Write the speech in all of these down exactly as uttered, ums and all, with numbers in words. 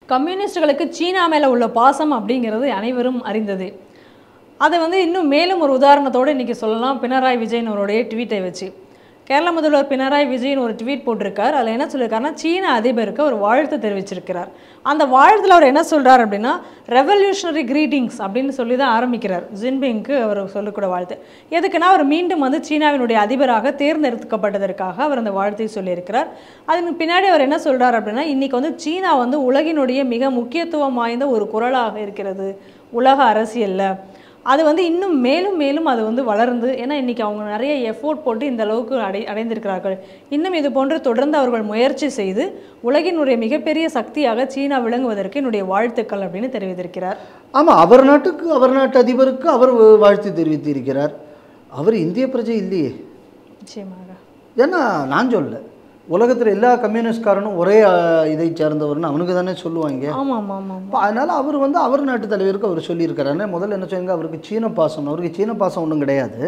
கம்யூனிஸ்டுகளுக்கு சீனா மேலே உள்ள பாசம் அப்படிங்கிறது அனைவரும் அறிந்தது. அதை வந்து இன்னும் மேலும் ஒரு உதாரணத்தோடு இன்றைக்கி சொல்லலாம். பினராயி விஜயன் அவருடைய ட்வீட்டை வச்சு கேரள முதல்வர் பினராயி விஜயன் ஒரு ட்வீட் போட்டிருக்கார். அதில் என்ன சொல்லியிருக்காருன்னா, சீன அதிபருக்கு ஒரு வாழ்த்து தெரிவிச்சிருக்கிறார். அந்த வாழ்த்தில் அவர் என்ன சொல்கிறார் அப்படின்னா, ரெவல்யூஷனரி கிரீட்டிங்ஸ் அப்படின்னு சொல்லி தான் ஆரம்பிக்கிறார். ஜின்பிங்க்கு அவர் சொல்லக்கூட வாழ்த்து எதுக்குன்னா, அவர் மீண்டும் வந்து சீனாவினுடைய அதிபராக தேர்ந்தெடுக்கப்பட்டதற்காக அவர் அந்த வாழ்த்தை சொல்லியிருக்கிறார். அதுக்கு பின்னாடி அவர் என்ன சொல்கிறார் அப்படின்னா, இன்றைக்கி வந்து சீனா வந்து உலகினுடைய மிக முக்கியத்துவம் வாய்ந்த ஒரு குரலாக இருக்கிறது உலக அரசியலில். அது வந்து இன்னும் மேலும் மேலும் அது வந்து வளர்ந்து, ஏன்னா இன்றைக்கி அவங்க நிறைய எஃபோர்ட் போட்டு இந்த அளவுக்கு அடை அடைந்திருக்கிறார்கள். இன்னும் இது போன்று தொடர்ந்து அவர்கள் முயற்சி செய்து உலகினுடைய மிகப்பெரிய சக்தியாக சீனா விளங்குவதற்கு என்னுடைய வாழ்த்துக்கள் அப்படின்னு தெரிவித்திருக்கிறார். ஆமாம், அவர் நாட்டுக்கு அவர் நாட்டு அதிபருக்கு அவர் வாழ்த்து தெரிவித்திருக்கிறார். அவர் இந்திய பிரஜை இல்லையே. நிச்சயமாக. ஏன்னா நான் சொல்ல, உலகத்தில் எல்லா கம்யூனிஸ்ட்காரனும் ஒரே இதை சேர்ந்தவர்னு அவனுக்கு தானே சொல்லுவாங்க. ஆமாம் ஆமாம் ஆமாம். அதனால் அவர் வந்து அவர் நாட்டு தலைவருக்கு அவர் சொல்லியிருக்காரு. முதல்ல என்ன சொல்லுங்க, அவருக்கு சீன பாசம். அவருக்கு சீன பாசம் ஒன்றும் கிடையாது.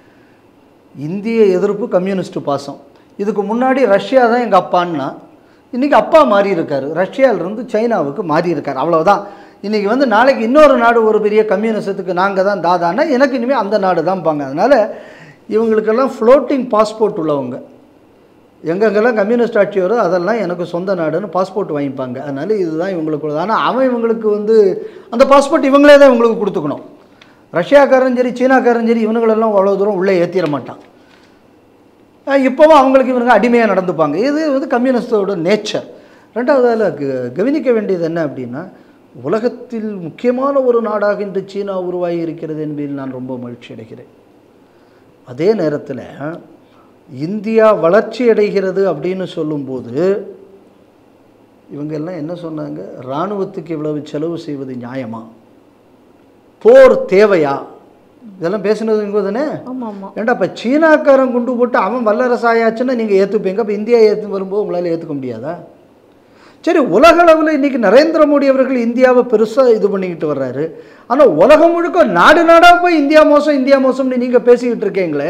இந்திய எதிர்ப்பு கம்யூனிஸ்ட் பாசம். இதுக்கு முன்னாடி ரஷ்யா தான் எங்கள் அப்பான்னா, இன்றைக்கி அப்பா மாறி இருக்கார். ரஷ்யாவிலிருந்து சைனாவுக்கு மாறி இருக்கார். அவ்வளோதான். இன்றைக்கி வந்து நாளைக்கு இன்னொரு நாடு ஒரு பெரிய கம்யூனிசத்துக்கு நாங்கள் தான் தாதானா, எனக்கு இனிமேல் அந்த நாடு தான் பாங்க. அதனால் இவங்களுக்கெல்லாம் ஃப்ளோட்டிங் பாஸ்போர்ட் உள்ளவங்க. எங்கெங்கெல்லாம் கம்யூனிஸ்ட் ஆட்சி வரும் அதெல்லாம் எனக்கு சொந்த நாடுன்னு பாஸ்போர்ட் வாங்கிப்பாங்க. அதனால் இதுதான் இவங்களுக்கு. ஆனால் அவன் இவங்களுக்கு வந்து அந்த பாஸ்போர்ட் இவங்களே தான் இவங்களுக்கு கொடுத்துக்கணும். ரஷ்யாக்காரன் சரி சீனாக்காரன் சரி இவங்களெல்லாம் அவ்வளோ தூரம் உள்ளே ஏற்றிட மாட்டான். இப்போவும் அவங்களுக்கு இவங்க அடிமையாக நடந்துப்பாங்க. இது வந்து கம்யூனிஸ்டோட நேச்சர். ரெண்டாவது அதில் கவனிக்க வேண்டியது என்ன அப்படின்னா, உலகத்தில் முக்கியமான ஒரு நாடாக இன்று சீனா உருவாகி இருக்கிறது என்பதில் நான் ரொம்ப மகிழ்ச்சி அடைகிறேன். அதே நேரத்தில் இந்தியா வளர்ச்சி அடைகிறது அப்படின்னு சொல்லும்போது இவங்க எல்லாம் என்ன சொன்னாங்க, இராணுவத்துக்கு இவ்வளவு செலவு செய்வது நியாயமா, போர் தேவையா, இதெல்லாம் பேசுனது இங்கே தானே. ஏண்டா இப்போ சீனாக்காரன் கொண்டு போட்டு அவன் வல்லரசாயாச்சுன்னா நீங்கள் ஏற்றுப்பீங்க. அப்போ இந்தியா ஏற்று வரும்போது உங்களால் ஏற்றுக்க முடியாதா? சரி, உலக அளவில் இன்றைக்கி நரேந்திர மோடி அவர்கள் இந்தியாவை பெருசாக இது பண்ணிக்கிட்டு வர்றாரு. ஆனால் உலகம் முழுக்க நாடு நாடாக போய் இந்தியா மோசம் இந்தியா மோசம்னு நீங்கள் பேசிக்கிட்டு இருக்கீங்களே.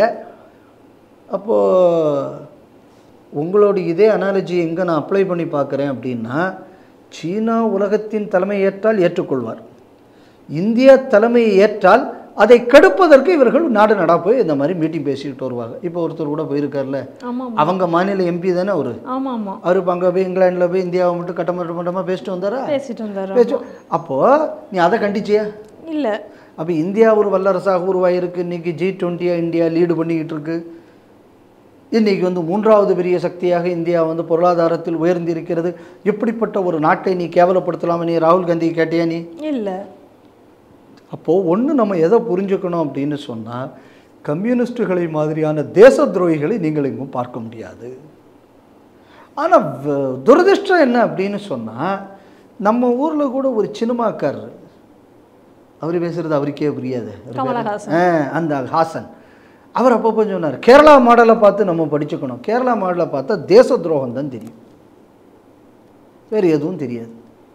அப்போது உங்களோட இதே அனாலஜி எங்கே நான் அப்ளை பண்ணி பார்க்குறேன் அப்படின்னா, சீனா உலகத்தின் தலைமை ஏற்றால் ஏற்றுக்கொள்வார். இந்தியா தலைமையை ஏற்றால் அதை கெடுப்பதற்கு இவர்கள் நாடு நாடாக போய் இந்த மாதிரி மீட்டிங் பேசிக்கிட்டு வருவாங்க. இப்போ ஒருத்தர் கூட போயிருக்கார்ல, அவங்க மாநில எம்பி தானே அவரு. அவரு இப்போ அங்கே போய் இங்கிலாண்டில் போய் இந்தியாவை மட்டும் கட்டமட்ட மட்டமாக பேசிட்டு வந்தாரா? பேசிட்டு வந்தார். பேசி அப்போது நீ அதை கண்டிச்சியா? இல்லை. அப்போ இந்தியா ஒரு வல்லரசாக உருவாகிருக்கு. இன்றைக்கி ஜி டுவெண்ட்டியாக இந்தியா லீடு பண்ணிக்கிட்டு இருக்கு. இன்றைக்கி வந்து மூன்றாவது பெரிய சக்தியாக இந்தியா வந்து பொருளாதாரத்தில் உயர்ந்திருக்கிறது. இப்படிப்பட்ட ஒரு நாட்டை நீ கேவலப்படுத்தலாமா? நீ ராகுல் காந்தி கேட்டியா? நீ இல்லை. அப்போது ஒன்று நம்ம எதை புரிஞ்சுக்கணும் அப்படின்னு சொன்னால், கம்யூனிஸ்டுகளை மாதிரியான தேச துரோகிகளை நீங்கள் எங்கும் பார்க்க முடியாது. ஆனால் துரதிர்ஷ்டம் என்ன அப்படின்னு சொன்னால், நம்ம ஊரில் கூட ஒரு சினிமாக்காரர், அவர் பேசுகிறது அவருக்கே புரியாது, அந்த ஹாசன், அவர் அப்பப்போ சொன்னார், கேரளா மாடலை பார்த்து நம்ம படிச்சுக்கணும். கேரளா மாடலை பார்த்தா தேச துரோகம் தான் தெரியும், வேறு எதுவும் தெரியாது.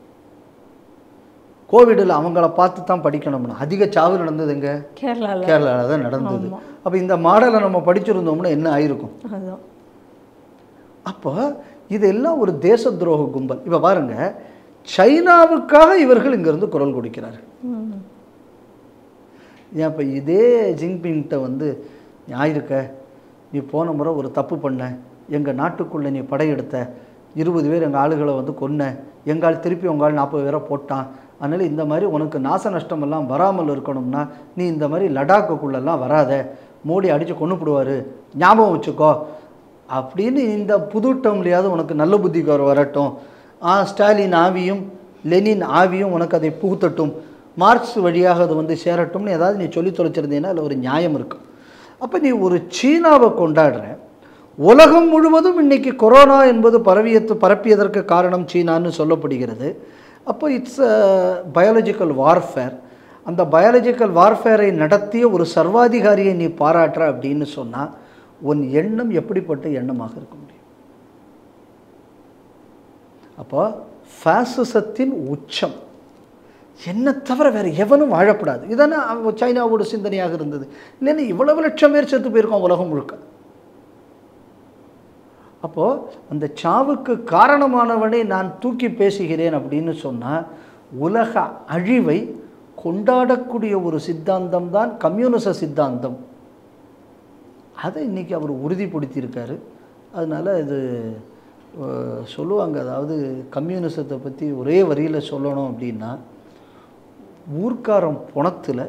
கோவிடில் அவங்கள பார்த்து தான் படிக்கணும்னா அதிக சாவு நடந்தது எங்கே? கேரளாவில். கேரளாவில் தான் நடந்தது. அப்போ இந்த மாடலை நம்ம படிச்சிருந்தோம்னா என்ன ஆயிருக்கும்? அப்போ இதெல்லாம் ஒரு தேச துரோக கும்பல். இப்போ பாருங்க, சைனாவுக்காக இவர்கள் இங்கேருந்து குரல் கொடுக்கிறார்கள். ஏன் இப்போ இதே ஜின்பிங்கிட்ட வந்து ஞாயிறுக்க நீ போன முறை ஒரு தப்பு பண்ண, எங்கள் நாட்டுக்குள்ளே நீ படையெடுத்த, இருபது பேர் எங்கள் ஆளுகளை வந்து கொன்ன, எங்கால் திருப்பி உங்கால் நாற்பது பேரை போட்டான், அதனால் இந்த மாதிரி உனக்கு நாச நஷ்டமெல்லாம் வராமல் இருக்கணும்னா நீ இந்த மாதிரி லடாக்குக்குள்ளெல்லாம் வராத, மோடி அடித்து கொண்டுப்படுவார், ஞாபகம் வச்சுக்கோ அப்படின்னு இந்த புது டம்லையாவது உனக்கு நல்ல புத்திக்கு வர வரட்டும். ஆ ஸ்டாலின் ஆவியும் லெனின் ஆவியும் உனக்கு அதை புகுத்தட்டும், மார்க்ஸ் வழியாக அது வந்து சேரட்டும்னு ஏதாவது நீ சொல்லி தொலைச்சிருந்தீங்கன்னா அதில் ஒரு நியாயம் இருக்கும். அப்போ நீ ஒரு சீனாவை கொண்டாடுற, உலகம் முழுவதும் இன்றைக்கி கொரோனா என்பது பரவியத்து பரப்பியதற்கு காரணம் சீனான்னு சொல்லப்படுகிறது. அப்போ இட்ஸ் அ பயாலஜிக்கல் வார்ஃபேர். அந்த பயாலஜிக்கல் வார்ஃபேரை நடத்திய ஒரு சர்வாதிகாரியை நீ பாராட்டுற அப்படின்னு சொன்னால் உன் எண்ணம் எப்படிப்பட்ட எண்ணமாக இருக்க முடியும்? அப்போ ஃபாசிசத்தின் உச்சம் என்ன தவிர வேறு எவனும் வாழப்படாது. இதானே சைனாவோட சிந்தனையாக இருந்தது. இல்லைன்னா இவ்வளவு லட்சம் பேர் செத்து போயிருக்கோம் உலகம் முழுக்க. அப்போது அந்த சாவுக்கு காரணமானவனை நான் தூக்கி பேசுகிறேன் அப்படின்னு சொன்னால் உலக அழிவை கொண்டாடக்கூடிய ஒரு சித்தாந்தம் தான் கம்யூனிச சித்தாந்தம். அதை இன்றைக்கி அவர் உறுதிப்படுத்தியிருக்காரு. அதனால் இது சொல்லுவாங்க, அதாவது கம்யூனிசத்தை பற்றி ஒரே வரியில் சொல்லணும் அப்படின்னா, ஊர்க்காரம் புணத்தில்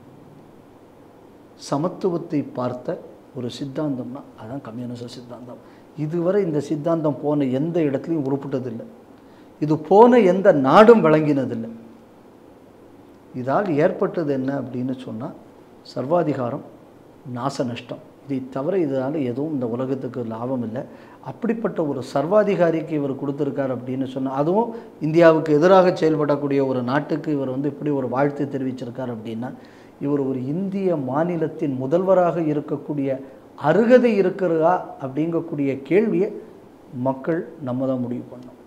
சமத்துவத்தை பார்த்த ஒரு சித்தாந்தம்னா அதுதான் கம்யூனிச சித்தாந்தம். இதுவரை இந்த சித்தாந்தம் போன எந்த இடத்துலையும் உருப்பிட்டதில்லை. இது போன எந்த நாடும் வழங்கினதில்லை. இதால் ஏற்பட்டது என்ன அப்படின்னு சொன்னால் சர்வாதிகாரம், நாச நஷ்டம். இதை தவிர இதனால் எதுவும் இந்த உலகத்துக்கு லாபம் இல்லை. அப்படிப்பட்ட ஒரு சர்வாதிகாரிக்கு இவர் கொடுத்துருக்கார் அப்படின்னு சொன்னால், அதுவும் இந்தியாவுக்கு எதிராக செயல்படக்கூடிய ஒரு நாட்டுக்கு இவர் வந்து இப்படி ஒரு வாழ்த்து தெரிவிச்சிருக்கார் அப்படின்னா, இவர் ஒரு இந்திய மாநிலத்தின் முதல்வராக இருக்கக்கூடிய அருகதை இருக்கிறதா அப்படிங்கக்கூடிய கேள்வியை மக்கள் நம்ம தான் முடிவு பண்ணோம்.